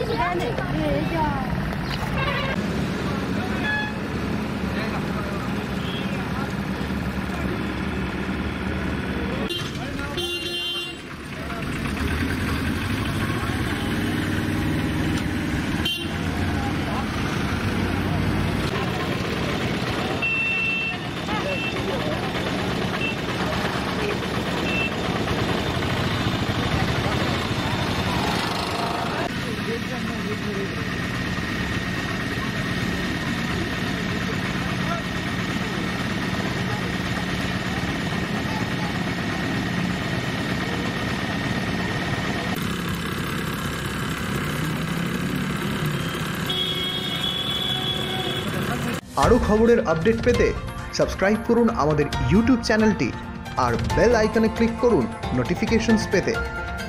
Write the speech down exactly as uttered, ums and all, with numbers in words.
আরও খবরের আপডেট পেতে সাবস্ক্রাইব করুন আমাদের ইউটিউব চ্যানেলটি আর বেল আইকনে ক্লিক করুন নোটিফিকেশনস পেতে।